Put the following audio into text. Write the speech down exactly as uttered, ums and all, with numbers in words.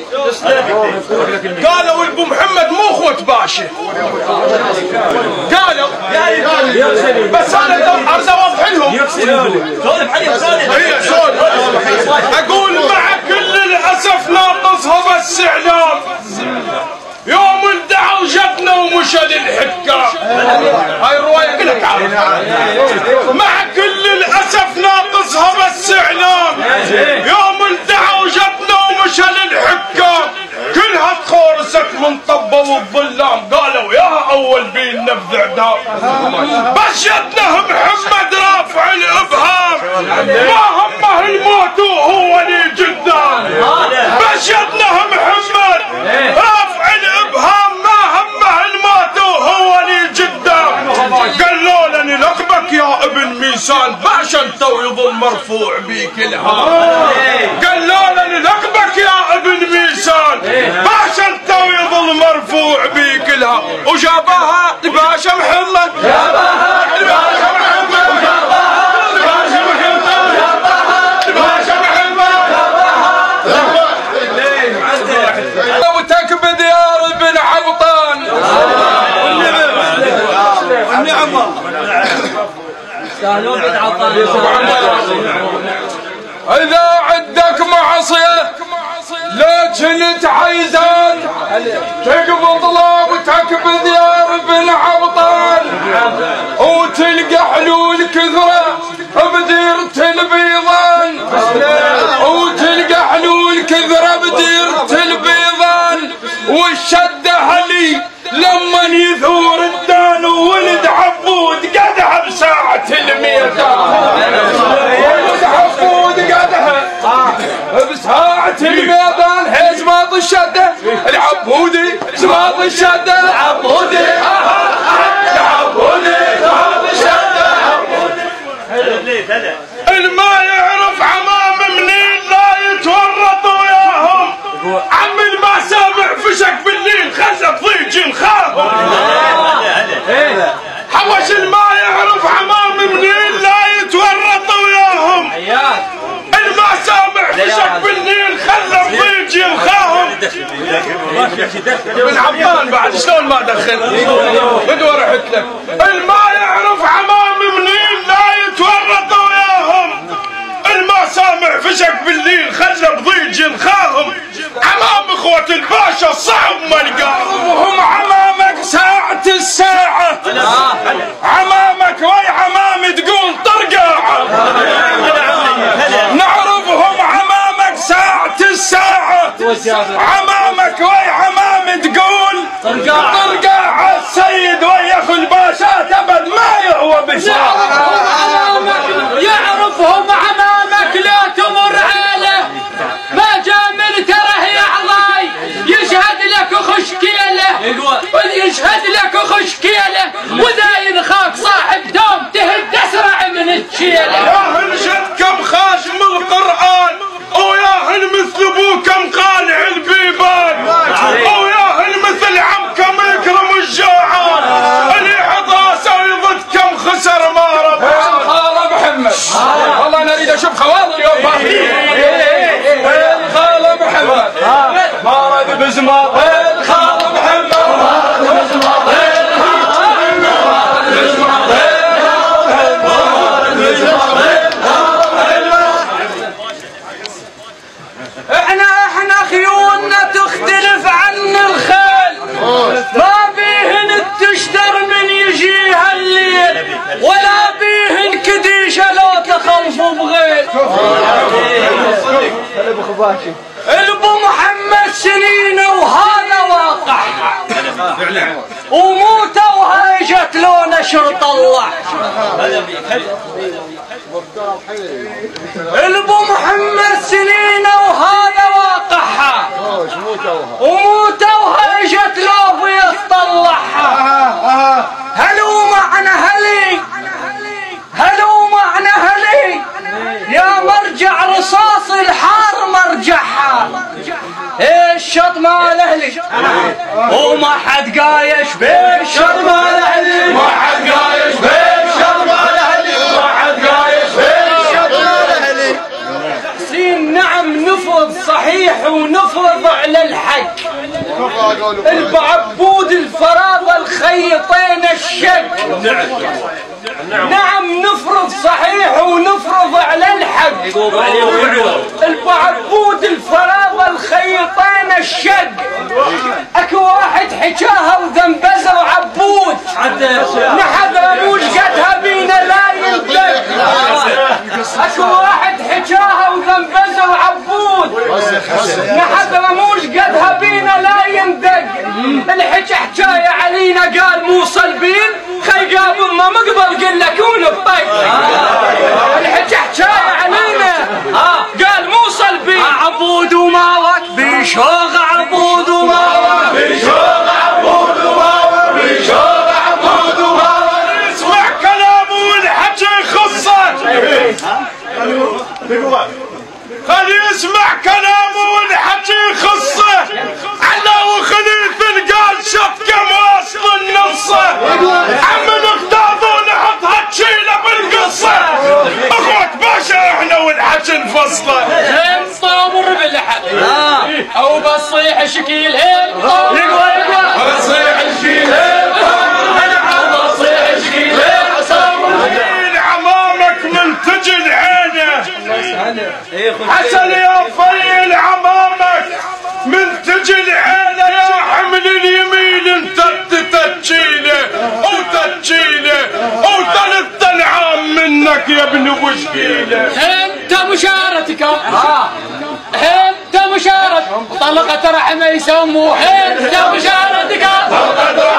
قالوا البو محمد مو اخوة باشا، قالوا بس انا اريد اوضح لهم. اقول مع كل الاسف ناقصها بس اعلام، يوم ادعوا جبنا ومشى للحكام. هاي الرواية قلت مع كل الاسف ناقصها بس اعلام، يوم ادعوا جبنا ومشى للحكام. كلها تخورست من طبه والظلام، قالوا يا اول بين نبذ اعدام. بشتنا محمد رافع الابهام، ما همه الموت وهو لي قدام. بشتنا محمد رافع الابهام، ما همه الموت وهو لي قدام. قالوا لني لقبك يا ابن ميسان، باشا انت ويظل مرفوع بيك الهام. قالوا لني لقبك يا ابن ميسان، باشا انت ويظل مرفوع بيك الهام. وجابها لباشا محمد، جابها لباشا محمد، جابها لباشا محمد، جابها لباشا محمد، جابها ابو تكب ديار بن عبطان. اذا عندك معصيه لا كنت عايزان، تقبض له وتكب ديار بن عبطان، وتلقى حلول كثره بديرة البيضان، وتلقى حلول كثره بديرة البيضان. والشده هلي لما يثور الدان، وولد عبود قدها بساعة الميدان. ولد عبود قدها بساعة الميدان. هي زماط الشدة العبودي، زماط الشدة العبودي، العبودي زماط الشدة العبودي. الما يعرف عمام منين لا يتورط وياهم، عم الما سامع فشك بالليل خزف ضيج الخاهم. حوش الما يعرف عمام منين لا يتورط وياهم، الما سامع فشك بالليل خزف ضيج الخاهم. ابن عبان بعد شلون ما دخل بدو رحت لك. الما يعرف عمام منين لا يتورط وياهم، الما سامع فشك بالليل خزف ضيج الخاهم. عمام اخوة الباشا صعب ما لقاهم، وهم عمامك ساعة الساعة، عمامك وي عمام تقول طرقاعة. نعرفهم عمامك ساعة الساعة، عمامك وي عمام تقول طرقاعة. السيد ويا اخو الباشا تبد ما يهوى بشارة. يعرفهم عمامك لا تمر عاله، ما جامل تره يا عضاي يشهد لك خشكيله، يشهد لك خشكيله. واذا ينخاك صاحب دوم تهد تسرع من الشيله. ياهن شد كم خاشم القرآن، وياهن مثل ابوكم قالع البيبان، وياهن مثل عمكم يكرم الجوعان. اللي عطاسه ويضد كم خسر ما ربح. خاله محمد والله انا اريد اشوف خوالي اليوم. خاله محمد ما رد بزمار، خاله محمد ما رد بزمار، احنا احنا خيولنا تختلف عن الخيل، ما بيهن تشتر من يجيها الليل، ولا بيهن كديشه لو تخلفوا بغيل. البو محمد سنين وهذا واقعها، وموتوها اجت لو نشر طلع. البو محمد سنين وهذا واقعها، وموتوها اجت لو بيطلعها. هلو معنا هلي، هلو معنا هلي، يا مرجع رصاص الحار مرجعها. الشط مال اهلي وما حد قايش بالشط مال اهلي، ما حد قايش بالشط مال اهلي، ما حد قايش بالشط مال اهلي. حسين نعم نفض صحيح صحيح ونفرض على الحق. البعبود الفراض الخيطين الشق. نعم نفرض صحيح ونفرض على الحق. البعبود الفراض الخيطين الشق. اكو واحد حكاها وذنبزه وعبود نحد رموش قدها بينا لا يندق. اكو واحد حكاها وذنبزه وعبود نحد رموش قدها بينا لا يندق. الحكى حكايه علينا قال موصل بين خيقاب امه مقبل قل لك ونبطيق. الحكى حكايه علينا قال موصل بين عبود ومالك بيشوغ عبود ومالك بيشوغ عبود ومالك بيشوغ عبود ومالك. اسمع كلامه والحكي يخصك. خلي يسمع كلامه والحكي يخصه. على وخليث قال شفكه واصل النصه. عم نختاض ونحط هالشيله بالقصه. اخوك باشا احنا والحكي نفصله. هم طابر باللحد او بصيح شكيل هم يقوى يقوى بصيح شكيل هم بصيح شكيل هم عمامك من تجي عينه. حسن يا فيل عمامك من تجي عينه. يا حمل اليمين انت تتجيله وتتجيله وثلاث انعام منك يا ابن وشكيله. انت مشارتك انت مشارت طلقت رحمه يسموه انت مشارتك